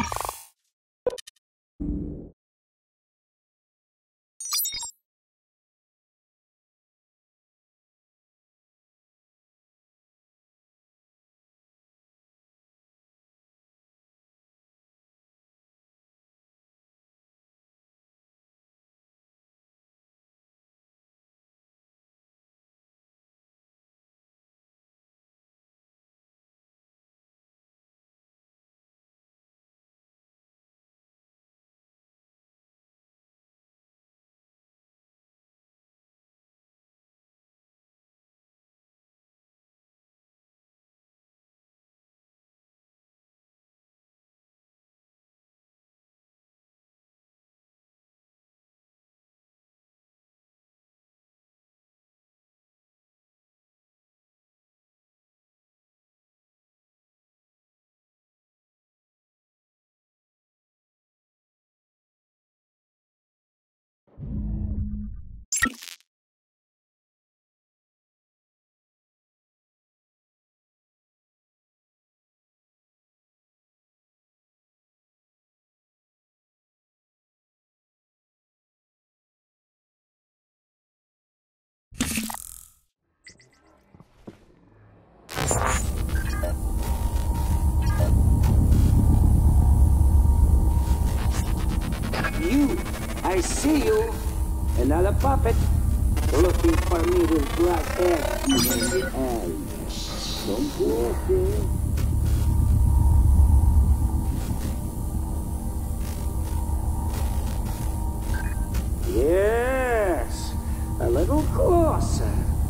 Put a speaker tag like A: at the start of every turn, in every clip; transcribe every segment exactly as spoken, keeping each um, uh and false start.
A: You, I see you. Another puppet. Looking for me with glass head in the eye. Don't go up there. Yes, a little closer.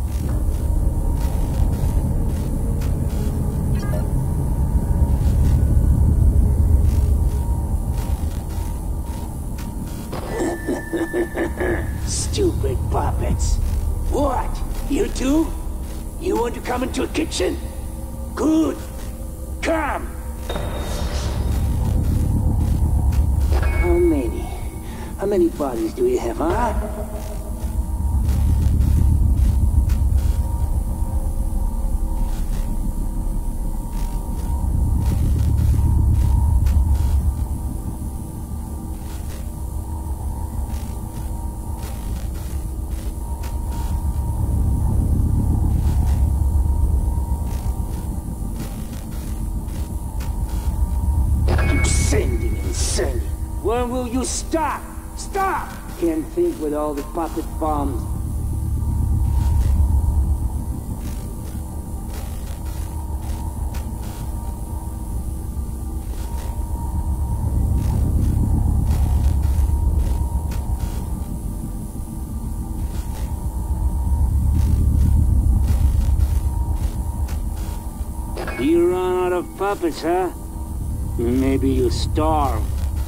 A: Stupid puppets. What? You two? You want to come into a kitchen? Good. Come. How many? How many bodies do we have, huh? Sending and sending. When will you stop? Stop! Can't think with all the puppet bombs. You run out of puppets, huh? Maybe you starve.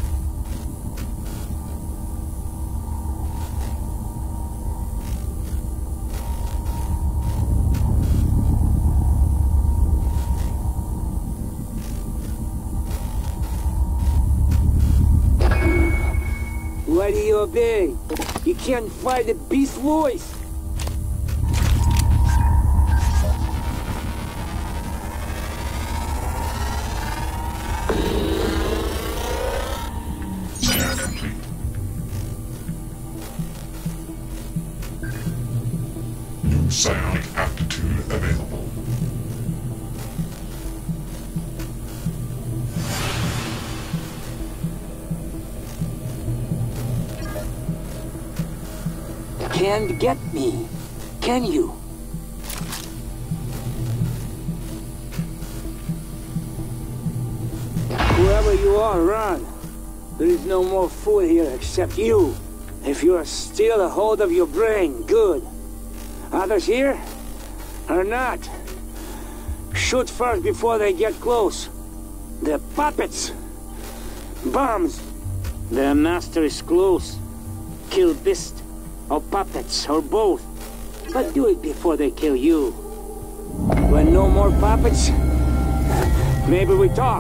A: Why do you obey? You can't fight a beast's voice.
B: Psionic aptitude available.
A: Can't get me, can you? Whoever you are, run. There is no more food here except you. If you are still a hold of your brain, good. Others here? Or not? Shoot first before they get close. The puppets! Bombs! The master is close. Kill beast, or puppets, or both. But do it before they kill you. When no more puppets, maybe we talk.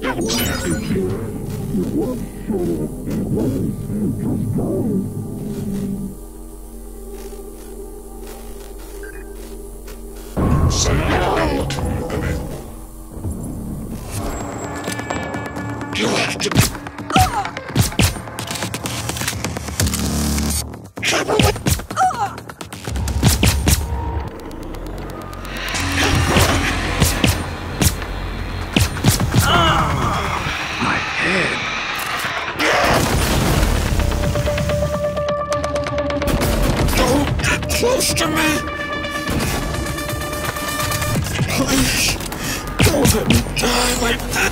B: Sound altitude available. You have to be.
A: My head.
B: Don't get close to me! Please, don't let me die like that.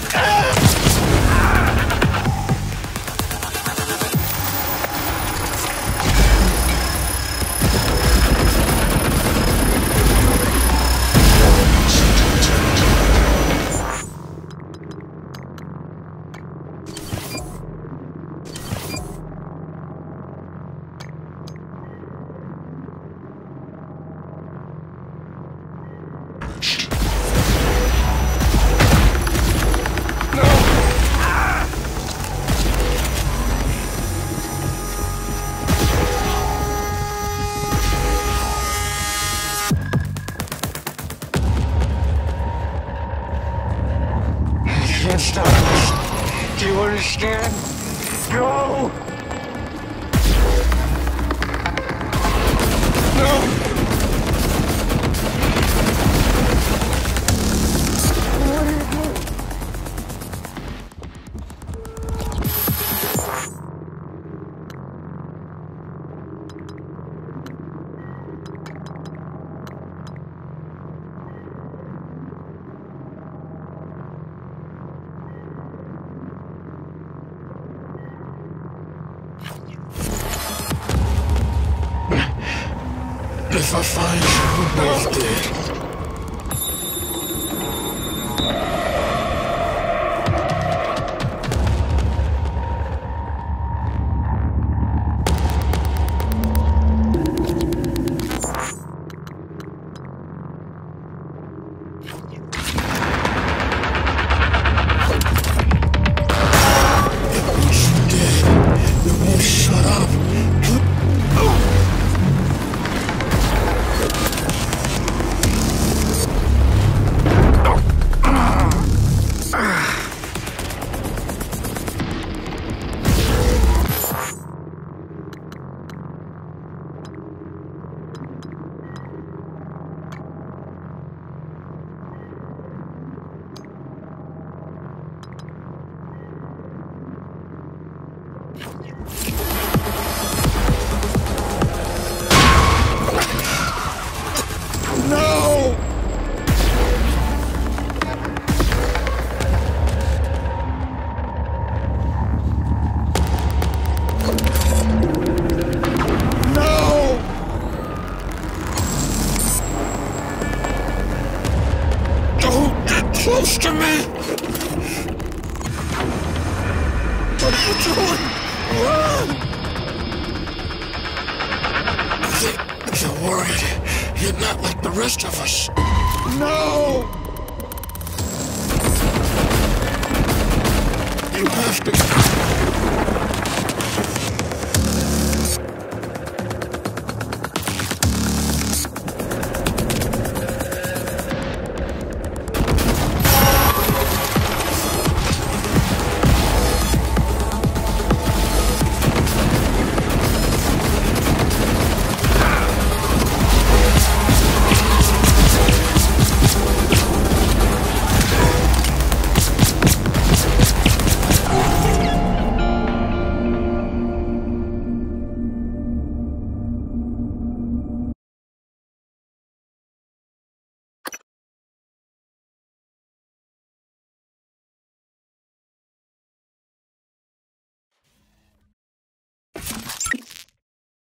A: Can't stop this. Do you understand? Go! No!
B: If I find you, we're both dead. Once you're dead, you won't shut up. No! No! Don't get close to me! What are you doing? Run! You're worried. You're not like the rest of us. No! You have to...